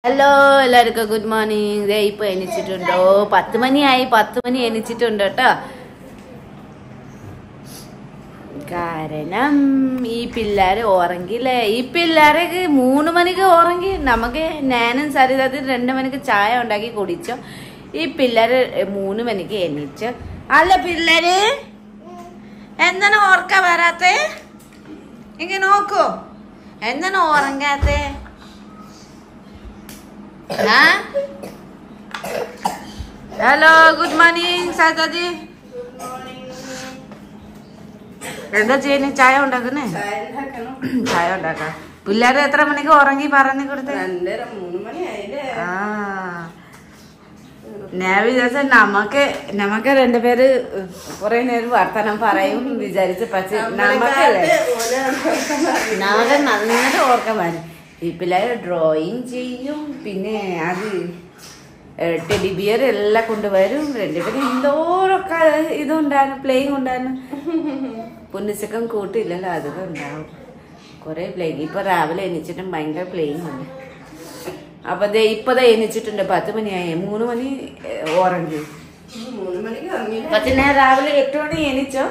Hello എല്ലാവർക്കും good morning. ദേ ഇപ്പൊ എണിച്ചിട്ടുണ്ടോ? 10 മണിയായി. 10 മണി എണിച്ചിട്ടുണ്ട് കേട്ടോ. കാരണം ഈ പിള്ളേര് ഉറങ്ങില്ലേ. ഈ പിള്ളേരൊക്കെ 3 മണിക്ക് ഉറങ്ങി. നമുക്ക് ഞാനും സരിതത്തിൽ 2 മണിക്ക് ചായ ഉണ്ടാക്കി കുടിച്ചോ. ഈ പിള്ളേര് 3 മണിക്ക് എണീച്ചു. അല്ല പിള്ളേര് എന്താണ് ഓർക്ക വരാത്തെ? ഇങ്ങനെ നോക്കൂ, എന്താണ് ഉറങ്ങാത്തെ? Hello good morning Saji. എന്താ ചെയ്യുന്നത്? ചായ ഉണ്ടാക്കുന്നേ? ചായ ഉണ്ടാക്കാം. പിള്ളേര് എത്ര മണിക്ക് ഉറങ്ങി പറഞ്ഞു കൊടുത്തേ? 2-3 മണിയായില്ലേ? ഞാൻ വിചാരിച്ച നമുക്ക് 2 പേര് കുറെ നേരം വർത്തമാനം പറയും വിചാരിച്ച. പക്ഷെ നമുക്ക് നന്നായിട്ട് ഓർക്കാൻ പറ്റും. ഈ പിള്ളേർ ഡ്രോയിങ് ചെയ്യും, പിന്നെ അത് ടെഡി ബിയർ എല്ലാം കൊണ്ടുവരും. 2 പേരും എന്തോരൊക്കെ ഇതുണ്ടായിരുന്നു, പ്ലേയിങ് ഉണ്ടായിരുന്നു. പുണ്യച്ചക്കം കൂട്ടില്ലല്ലോ, അതൊക്കെ ഉണ്ടാവും കുറെ പ്ലേയിങ്. ഇപ്പൊ രാവിലെ എണീച്ചിട്ടും ഭയങ്കര പ്ലേയിങ് ഉണ്ട്. അപ്പൊ ഇപ്പതാ എണീച്ചിട്ടുണ്ട്. 10 മണിയായി. 3 മണി ഉറങ്ങി. 3 മണിക്ക് പക്ഷെ ഞാൻ രാവിലെ 8 മണി എണീച്ചോ.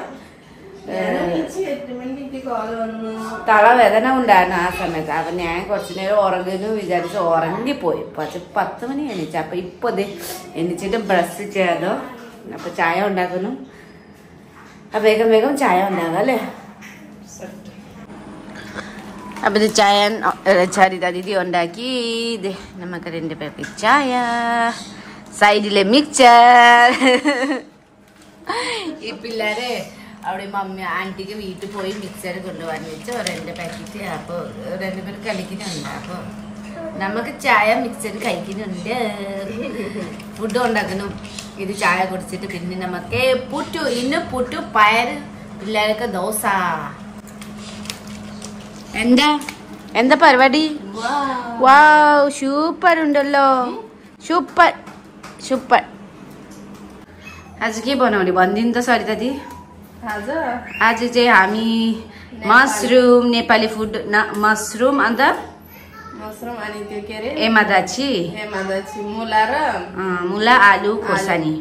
തലവേദന ഉണ്ടായിരുന്നു ആ സമയത്ത്. അപ്പൊ ഞാൻ കുറച്ചു നേരം ഉറങ്ങുന്നു വിചാരിച്ച് ഉറങ്ങിപ്പോയി. പക്ഷെ 10 മണി എണീച്ചു. അപ്പൊ ഇപ്പൊ എണീച്ചിട്ട് ബ്രഷ് ചെയ്യാതോ. അപ്പൊ ചായ ഉണ്ടാക്കുന്നു. വേഗം വേഗം ചായ ഉണ്ടാകാം അല്ലേ. അപ്പൊ ഇത് ചായ ചരിത ദീദി ഉണ്ടാക്കി. ഇത് നമുക്ക് 2 പേർക്ക് ചായ, സൈഡിലെ മിക്സർ. ഈ പിള്ളേരെ അവിടെ മമ്മി ആന്റിക്ക് വീട്ടിൽ പോയി മിക്സർ കൊണ്ടുപോകാൻ വെച്ചു 2 പാക്കറ്റ്. അപ്പൊ 2 പേര് കളിക്കുന്നുണ്ട്. അപ്പൊ നമുക്ക് ചായ മിക്സർ കഴിക്കുന്നുണ്ട്. ഫുഡ് ഉണ്ടാക്കുന്നു. ഇത് ചായ കുടിച്ചിട്ട് പിന്നെ നമുക്ക് പുട്ടു. ഇന്ന് പുട്ടു പയറ്, പിള്ളേർക്ക് ദോശ. എന്താ പരിപാടി? വാവ്, സൂപ്പർ ഉണ്ടല്ലോ. Super super. आज के बनाउने भनिदिनु त सरिता दी? आज चाहिँ हामी मसरुम, नेपाली फुड मसरुम, अन्त मसरुम अनि त्यो के रे एमादाची मुला आलु खोर्सानी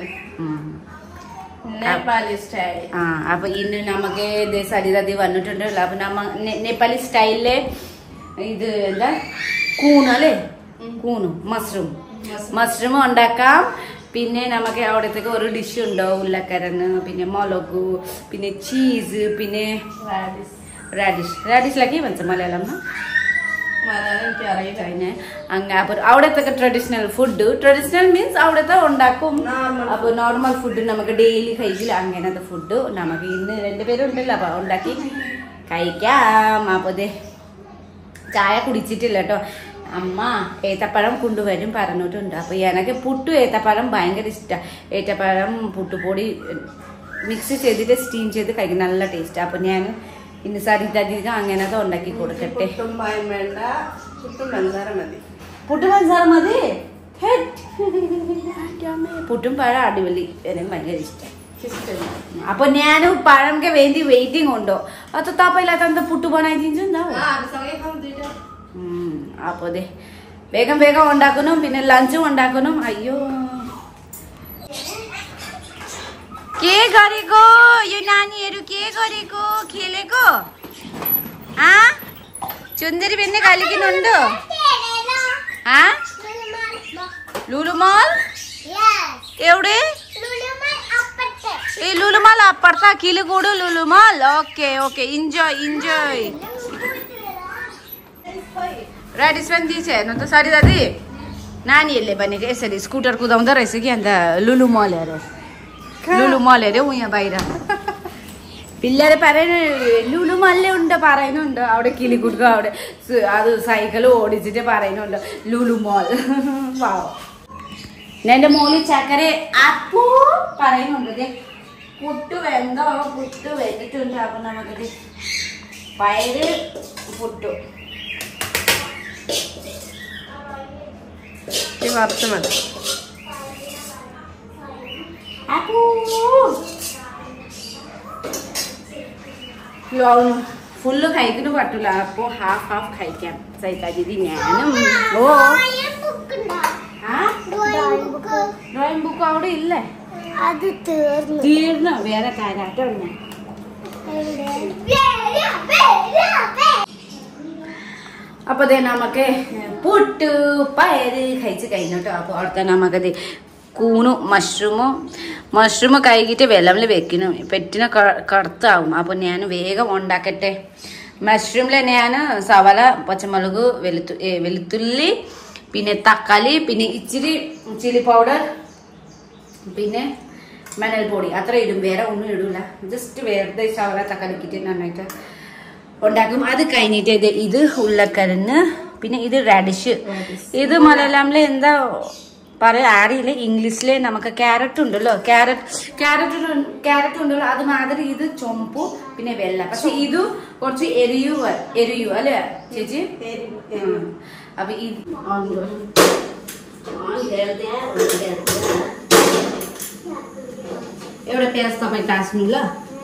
नेपाली स्टाइल. अब इನ್ನು नमके सरिता दी भन्नुटुंड. अब नेपाली स्टाइल ഇത് എന്താ കൂണല്ലേ, കൂണു മഷ്റൂം ഉണ്ടാക്കാം. പിന്നെ നമുക്ക് അവിടത്തേക്ക് ഒരു ഡിഷ് ഉണ്ടോ, ഉരുളക്കിഴങ്ങ്, പിന്നെ മുളക്, പിന്നെ ചീസ്, പിന്നെ റാഡിഷ് ഭन्छ മലയാളം അപ്പൊ അവിടത്തൊക്കെ ട്രഡീഷണൽ ഫുഡ്. ട്രഡീഷണൽ മീൻസ് അവിടത്തെ ഉണ്ടാക്കും. അപ്പൊ നോർമൽ ഫുഡ് നമുക്ക് ഡെയിലി കഴിക്കില്ല, അങ്ങനത്തെ ഫുഡ് നമുക്ക് ഇന്ന് 2 പേരുണ്ടല്ലോ. അപ്പൊ ഉണ്ടാക്കി കഴിക്കാം. അപ്പൊ ചായ കുടിച്ചിട്ടില്ല കേട്ടോ. അമ്മ ഏത്തപ്പഴം കൊണ്ടുവരും പറഞ്ഞിട്ടുണ്ട്. അപ്പൊ എനിക്ക് പുട്ടു ഏത്തപ്പഴം ഭയങ്കര ഇഷ്ടമാണ്. ഏത്തപ്പഴം പുട്ടുപൊടി മിക്സ് ചെയ്തിട്ട് സ്റ്റീം ചെയ്ത് കഴിക്കും, നല്ല ടേസ്റ്റ്. അപ്പൊ ഞാൻ ഇന്ന് സരിതധികം അങ്ങനത്തെ ഉണ്ടാക്കി കൊടുക്കട്ടെ. പുട്ടും പഞ്ചാര മതി. പുട്ടും പഴം അടിപൊളി, എനിക്ക് ഭയങ്കര ഇഷ്ടം. അപ്പൊ ഞാൻ പഴംക്ക് വേണ്ടി വെയിറ്റിംഗ് ഉണ്ടോ? അത് തപ്പയില്ലാത്ത എന്താ പുട്ടു बनाइदिन्छु. അപ്പൊ വേഗം വേഗം ഉണ്ടാക്കണം. പിന്നെ ലഞ്ചും ഉണ്ടാക്കണം. അയ്യോ के गरेको यो नानीहरु? के गरेको? खेलेको? चुन्दरी बेन्ने कालिकिनुंडो? लुलु मॉल एवढे ए लुलु मॉल अप्पडता किलुगूडु Lulu mall. Okay okay, enjoy. Radish पनि दिन्छ हेर्नु त सरी दादी. नानीहरूले भनेको यसरी स्कुटर कुदाउँदो रहेछ कि, अन्त लुलु मल हेऱ्यो यहाँ बाहिर. പിള്ളേരെ ലുലു മല്ലുണ്ട് പറയുന്നുണ്ട്. അവിടെ കിളിക്കുടുക്ക അവിടെ അത് സൈക്കിൾ ഓടിച്ചിട്ട് പറയുന്നുണ്ട് ലുലു മോൾ. എന്റെ മോളി ചക്കര അപ്പൂ പറയുന്നുണ്ട്. പുട്ട് വെന്തിട്ടുണ്ട്. അപ്പൊ നമുക്കിത് പയറ് പുട്ടു വറുത്ത് മതി. ഫുള്ള് കഴിക്കുന്നു പറ്റില്ല, അപ്പൊ ഹാഫ് ഹാഫ് കഴിക്കാം. സൈതാജിതി ഞാനും. ഓ ഡ്രോയിങ് ബുക്ക് അവിടെ ഇല്ലേ? തീർന്നു. വേറെ കാരാട്ടം. അപ്പൊ നമുക്ക് പുട്ട് പയറ് കഴിച്ച് കഴിഞ്ഞോട്ടോ. അപ്പൊ അവിടുത്തെ നമുക്കത് കൂണു മഷ്റൂം കഴുകിയിട്ട് വെള്ളമിൽ വെക്കണം, പെറ്റിനെ കറുത്താവും. അപ്പൊ ഞാൻ വേഗം ഉണ്ടാക്കട്ടെ. മഷ്റൂമില് ഞാൻ സവാള, പച്ചമുളക്, വെളുത്തുള്ളി, പിന്നെ തക്കാളി, പിന്നെ ഇച്ചിരി ചില്ലി പൗഡർ, പിന്നെ മണൽപ്പൊടി അത്ര ഇടും. വേറെ ഒന്നും ഇടൂല. ജസ്റ്റ് വെറുതെ സവാള തക്കാളി ഇട്ടിട്ട് നന്നായിട്ട് ഉണ്ടാക്കും. അത് കഴിഞ്ഞിട്ട് ഇത് ഉരുളക്കിഴങ്ങ്, പിന്നെ ഇത് റാഡിഷ്. ഇത് മലയാളത്തില് എന്താ പറയാ അറിയില്ല. ഇംഗ്ലീഷില് നമുക്ക് ക്യാരറ്റ് ഉണ്ടല്ലോ, ക്യാരറ്റ് ഉണ്ടല്ലോ അതുമാതിരി. ഇത് ചുമപ്പു പിന്നെ വെള്ള. പക്ഷെ ഇത് കുറച്ച് എരിയു അല്ലേ ചേച്ചി? അപ്പൊ एवढं प्याज तपाईँ टास्नु ल.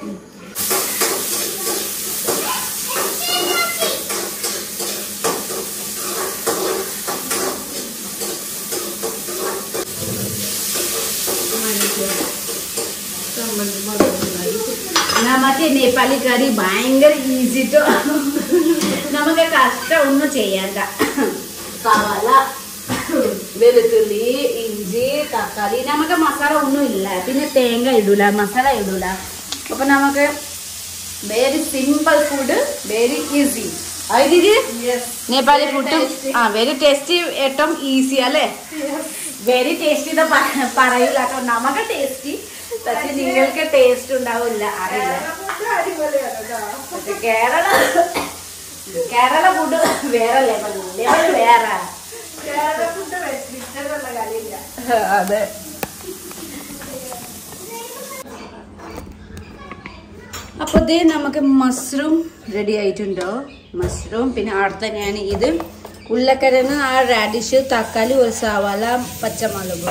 നമുക്ക് നേപ്പാളി കറി ഭയങ്കര ഈസി ടോ. നമുക്ക് കഷ്ടം ഒന്നും ചെയ്യണ്ട. സവാള, വെളുത്തുള്ളി, ഇഞ്ചി, തക്കാളി, നമുക്ക് മസാല ഒന്നും ഇല്ല. പിന്നെ തേങ്ങ ഇടൂല, മസാല ഇടൂല. അപ്പൊ നമുക്ക് very simple food, very easy. Nepali food very tasty, ഏറ്റവും ഈസി അല്ലേ? വെരി ടേസ്റ്റി പറയില്ല കേട്ടോ. നമുക്ക് ടേസ്റ്റി, പക്ഷെ നിങ്ങൾക്ക് ടേസ്റ്റ് ഉണ്ടാവില്ല, അറിയില്ല. കേരള ഫുഡ് വേറെ ലെവൽ വേറെ. അതെ. അപ്പൊ ഇത് നമുക്ക് മഷ്റൂം റെഡി ആയിട്ടുണ്ടോ? മഷ്റൂം, പിന്നെ അടുത്ത ഞാൻ ഇത് ഉരുളക്കിഴങ്ങ്, ആ റാഡിഷ്, തക്കാളി, ഒരു സവാള, പച്ചമുളക്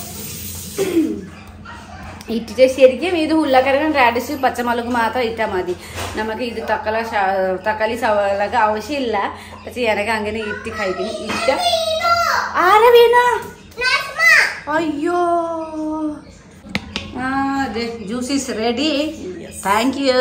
ഇട്ടിട്ട് ശരിക്കും ഇത് ഉരുളക്കിഴങ്ങ്, റാഡിഷ്, പച്ചമുളക് മാത്രം ഇട്ടാൽ മതി. നമുക്ക് ഇത് തക്കാളി സവാളക്ക് ആവശ്യമില്ല. പക്ഷെ എനിക്ക് അങ്ങനെ ഇട്ട് കഴിക്കണം. ആരാ വീണ? അയ്യോ. Juice is ready. Thank you.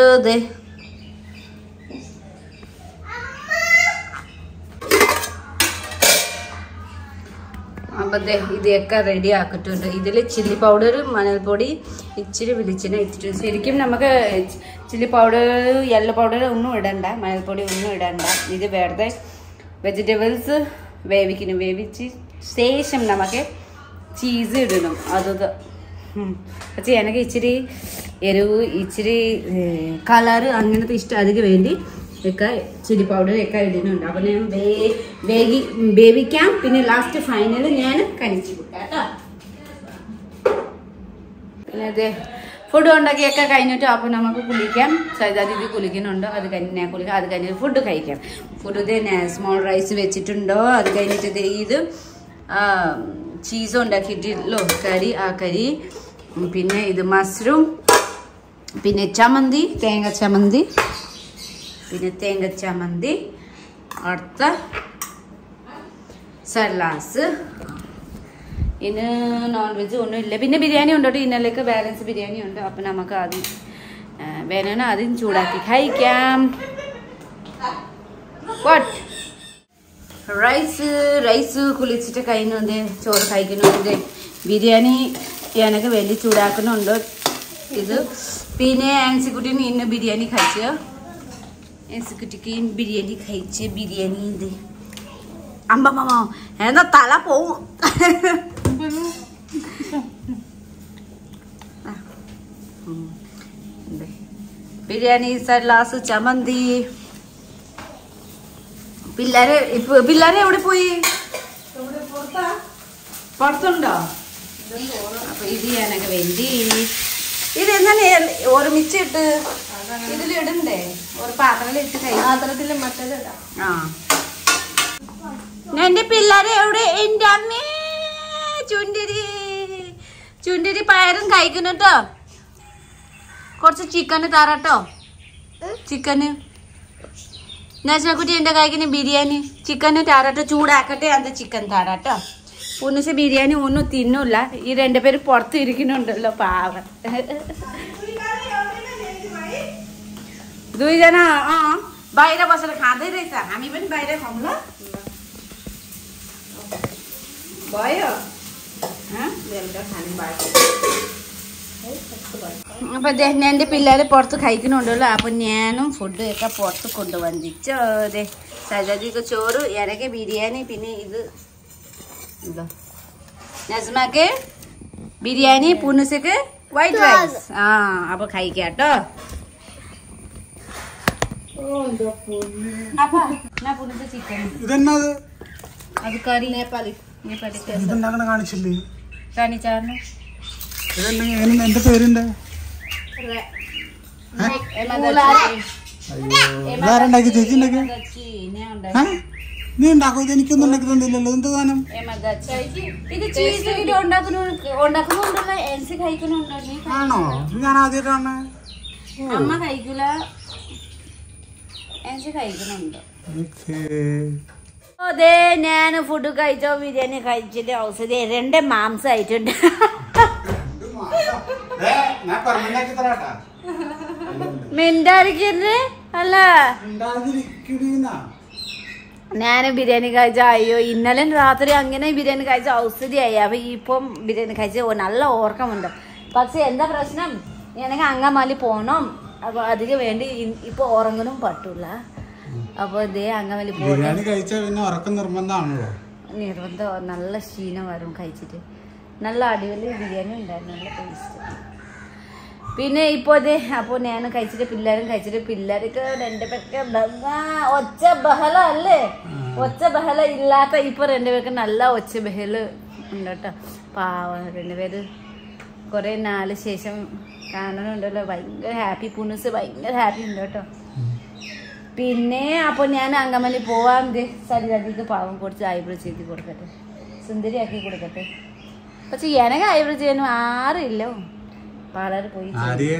അപ്പൊ ഇതൊക്കെ റെഡി ആക്കിയിട്ടുണ്ട്. ഇതില് ചില്ലി പൗഡർ, മണൽപ്പൊടി, ഇച്ചിരി വെളിച്ചെണ്ണ ഇട്ടിട്ട്. ശരിക്കും നമുക്ക് ചില്ലി പൗഡർ, യെല്ലോ പൗഡർ ഒന്നും ഇടണ്ട, മണൽപ്പൊടി ഒന്നും ഇടണ്ട. ഇത് വെറുതെ വെജിറ്റബിൾസ് വേവിക്കണം. വേവിച്ച് ശേഷം നമുക്ക് ചീസ് ഇടണം. അത് പക്ഷേ എനിക്ക് ഇച്ചിരി എരിവ്, ഇച്ചിരി കളറ് അങ്ങനത്തെ ഇഷ്ടം. അതിന് വേണ്ടി ഒക്കെ ചില്ലി പൗഡർ ഒക്കെ ഇടുന്നുണ്ട്. അപ്പൊ ഞാൻ വേവിക്കാം. പിന്നെ ലാസ്റ്റ് ഫൈനൽ ഞാൻ കണിച്ചു കൊടുക്കാം കേട്ടോ. പിന്നെ ഇത് ഫുഡ് ഉണ്ടാക്കിയൊക്കെ കഴിഞ്ഞിട്ട് അപ്പൊ നമുക്ക് കുളിക്കാം. സൈതാ ദീദി കുളിക്കുന്നുണ്ടോ? അത് കഴിഞ്ഞ് ഞാൻ കുളിക്കാം. അത് കഴിഞ്ഞിട്ട് ഫുഡ് കഴിക്കാം. ഫുഡ് ഇത് സ്മോൾ റൈസ് വെച്ചിട്ടുണ്ടോ? അത് കഴിഞ്ഞിട്ട് ഇത് ചീസ് ഉണ്ടാക്കിയിട്ടല്ലോ കറി, ആ കറി. പിന്നെ ഇത് മഷ്റൂം, പിന്നെ ചമ്മന്തി, തേങ്ങ ചമ്മന്തി, പിന്നെ തേങ്ങ ചമ്മന്തി, അടുത്ത സലാസ്. ഇന്ന് നോൺ വെജ് ഒന്നും ഇല്ല. പിന്നെ ബിരിയാണി ഉണ്ടോ? ഇന്നലേക്ക് ബാലൻസ് ബിരിയാണി ഉണ്ട്. അപ്പം നമുക്ക് ആദ്യം വേണം ആദ്യം ചൂടാക്കി കഴിക്കാം. റൈസ് കുളിച്ചിട്ട് കഴിയുന്നുണ്ട്. ചോറ് കഴിക്കുന്നുണ്ട്. ബിരിയാണി എനിക്ക് വേണ്ടി ചൂടാക്കുന്നുണ്ട്. ഇത് പിന്നെ ആൻസിക്കുട്ടിന് ഇന്ന് ബിരിയാണി കഴിച്ചു. ആൻസിക്കുട്ടിക്ക് ബിരിയാണി കഴിച്ച് ബിരിയാണി ഇത് അമ്പമ്മ എന്നാ തല പോവും. ബിരിയാണി, സലാസ്, ചമ്മന്തി. പിള്ളേരെ എവിടെ പോയി? പുറത്തുണ്ടോ? അപ്പൊ ഇത് ഞാനൊക്കെ വേണ്ടി ഇതെങ്ങനെ ഒരുമിച്ചിട്ട് ഇതിലിടണ്ടേ? ഒരു പാത്രത്തിലിട്ട് പാത്രത്തിൽ മറ്റേതിടാം. എന്റെ പിള്ളേരെ എവിടെ? എന്റെ അമ്മേ ചുണ്ടരി പയറും കഴിക്കുന്നു കേട്ടോ. കുറച്ച് ചിക്കന് തരാട്ടോ. ചിക്കന് നസ്മക്കുട്ടി എൻ്റെ കഴിക്കുന്ന ബിരിയാണി ചിക്കനും താറാട്ടോ ചൂടാക്കട്ടെ അത് ചിക്കൻ താറാട്ടോ പുനുസ് ബിരിയാണി ഒന്നും തിന്നില്ല ഈ രണ്ടുപേരും പുറത്ത് ഇരിക്കുന്നുണ്ടല്ലോ പാവം दुईजना बाहिर बसेर खाँदै रहेछ हामी पनि बाहिर खाऊँ ल भयो അപ്പോൾ എൻ്റെ പിള്ളേർ പുറത്ത് കഴിക്കുന്നുണ്ടല്ലോ അപ്പോൾ ഞാനും ഫുഡ് ഒക്കെ പുറത്ത് കൊണ്ടുവന്നിച്ചു അതെ സജാദിക്ക് ചോറ് ഇടയ്ക്ക് ബിരിയാണി പിന്നെ ഇത് എന്തോ നസ്മക്ക് ബിരിയാണി പുനുസക്ക് വൈറ്റ് റൈസ് അപ്പോൾ കഴിക്കാം കേട്ടോ അത് കറി നേപ്പാളി കാണിച്ചില്ലേ കാണിച്ചായിരുന്നു എന്റെ പേരുണ്ട് ഇതാരുണ്ടാക്കി ചേച്ചി നീ ഉണ്ടാക്കും ഇത് എനിക്കൊന്നും ഉണ്ടാക്കി തന്നില്ലല്ലോ എന്ത് സാധനം ആണോ ഞാൻ ആദ്യമായിട്ടാണ് അമ്മ കഴിക്കൂല കഴിക്കുന്നുണ്ട് അതെ ഞാൻ ഫുഡ് കഴിച്ചോ ബിരിയാണി കഴിച്ചിട്ട് ഔഷധി രണ്ട് മാംസമായിട്ടുണ്ട് മിണ്ടായിരിക്കരുത് അല്ല ഞാൻ ബിരിയാണി കഴിച്ച അയ്യോ ഇന്നലെ രാത്രി അങ്ങനെ ബിരിയാണി കഴിച്ച ഔഷധിയായി അപ്പൊ ഇപ്പം ബിരിയാണി കഴിച്ച നല്ല ഓർക്കമുണ്ട് പക്ഷെ എന്താ പ്രശ്നം എനിക്ക് അങ്കമാലി പോണം അപ്പൊ അതിന് വേണ്ടി ഇപ്പൊ ഉറങ്ങാനും പറ്റൂല അപ്പൊ ഇതേ അങ്കമാലി നിർബന്ധം നല്ല ക്ഷീണം വരും കഴിച്ചിട്ട് നല്ല അടിപൊളി ബിരിയാണി ഉണ്ടായിരുന്നു നല്ല ടേസ്റ്റ് പിന്നെ ഇപ്പൊ ഇതേ അപ്പൊ ഞാൻ കഴിച്ചിട്ട് പിള്ളേരും കഴിച്ചിട്ട് പിള്ളേർക്ക് രണ്ടുപേർക്ക് ഒച്ച ബഹള അല്ലേ ഒച്ച ബഹള ഇല്ലാത്ത ഇപ്പൊ രണ്ടുപേർക്ക് നല്ല ഒച്ച ബഹള ഉണ്ട് കേട്ടോ പാവം രണ്ടുപേര് കുറെ നാല് ശേഷം കാണാനുണ്ടല്ലോ ഭയങ്കര ഹാപ്പി പുനുസ് ഭയങ്കര ഹാപ്പി ഉണ്ട് കേട്ടോ പിന്നെ അപ്പോൾ ഞാൻ അങ്കമാലി പോവാൻ സരിതാദിക്ക് പാവം കുറച്ച് ഐബ്രോ ചെയ്ത് കൊടുക്കട്ടെ സുന്ദരിയാക്കി കൊടുക്കട്ടെ പക്ഷെ എനിക്ക് ഐബ്രോ ചെയ്യാനും ആറില്ല പാർലർ പോയി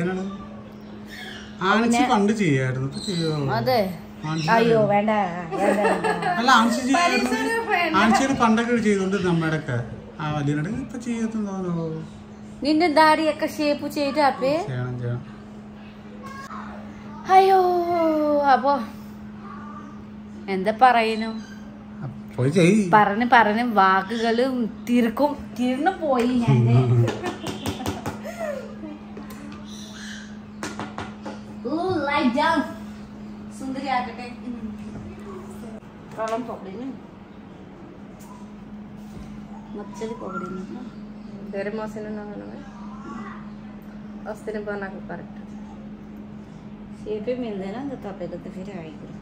അതെ അയ്യോ വേണ്ട പണ്ടൊക്കെ ചെയ്തോണ്ട് നമ്മടൊക്കെ നിന്റെ ദാടിയൊക്കെ ഷേപ്പ് ചെയ്ത് അപ്പേ അയ്യോ അപ്പൊ എന്താ പറയുന്നു പറഞ്ഞ് വാക്കുകള് തീർന്നു പോയി ഞാൻ സുന്ദരിയാക്കട്ടെ കളം പൊടിന് മച്ചല് പൊടിന് ಬೇರೆ ಮೋಸನ अस्ति ने बनाएको करेक्ट सेपै मिल्दैन नि त तपाईको त फेरि आइपुग्यो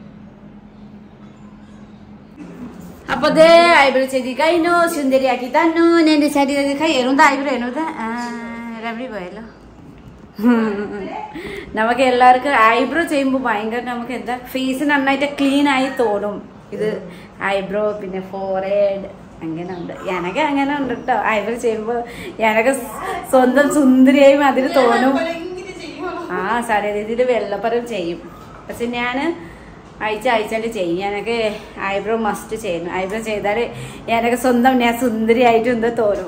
अब दे आइब्रो चाहिँ गाइनो सुन्दरी आकी तान्नु नेन्डी साडी खै हेर्नु त आइब्रो हेर्नु त राम्रै भयो ल നമുക്ക് എല്ലാവർക്കും ഐബ്രോ ചെയ്യുമ്പോൾ ഭയങ്കര നമുക്ക് എന്താ ഫേസ് നന്നായിട്ട് ക്ലീൻ ആയി തോന്നും ഇത് ഐബ്രോ പിന്നെ ഫോർഹെഡ് അങ്ങനെ ഉണ്ട് എനിക്ക് അങ്ങനെ ഉണ്ട് കേട്ടോ ഐബ്രോ ചെയ്യുമ്പോൾ എനിക്ക് സ്വന്തം സുന്ദരിയായി അതിന് തോന്നും സാരി രീതിയിൽ വെള്ളപ്പരം ചെയ്യും പക്ഷെ ഞാൻ അയച്ചായിട്ട് ചെയ്യും എനിക്ക് ഐബ്രോ മസ്റ്റ് ചെയ്യുന്നു ഐബ്രോ ചെയ്താൽ എനിക്ക് സ്വന്തം ഞാൻ സുന്ദരിയായിട്ട് എന്തോ തോന്നും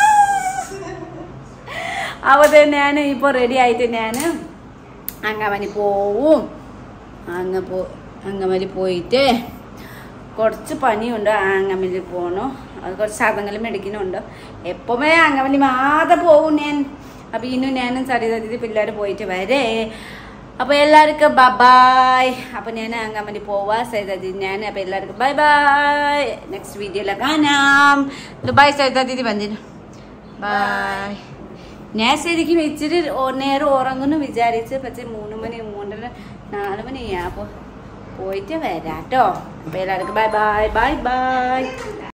അപ്പോൾ ഞാൻ ഇപ്പോൾ റെഡി ആയിട്ട് ഞാൻ അങ്കമാലി പോവും അങ്കമാലി പോയിട്ട് കുറച്ച് പണിയുണ്ട് അങ്കമാലി പോകണം അത് കുറച്ച് സാധനങ്ങൾ മേടിക്കുന്നുണ്ട് എപ്പോഴേ അങ്കമാലി മാത്രം പോവും ഞാൻ അപ്പോൾ ഇന്നും ഞാനും സരിതാദിതി പിള്ളേർ പോയിട്ട് വരേ അപ്പോൾ എല്ലാവർക്കും ബൈ അപ്പോൾ ഞാൻ അങ്കമാലി പോവാ സരിതാദിതി ഞാൻ അപ്പോൾ എല്ലാവർക്കും ബൈ നെക്സ്റ്റ് വീഡിയോയിൽ കാണാം ബൈ സരിതാദിതി വന്നിരുന്നു ബൈ ഞാൻ ശരിക്കും ഇച്ചിരി നേരം ഉറങ്ങുന്നു വിചാരിച്ച് പക്ഷേ 3 മണി 4 മണിയാ അപ്പോൾ പോയിട്ട് വരാം കേട്ടോ അപ്പോൾ എല്ലാവർക്കും ബൈ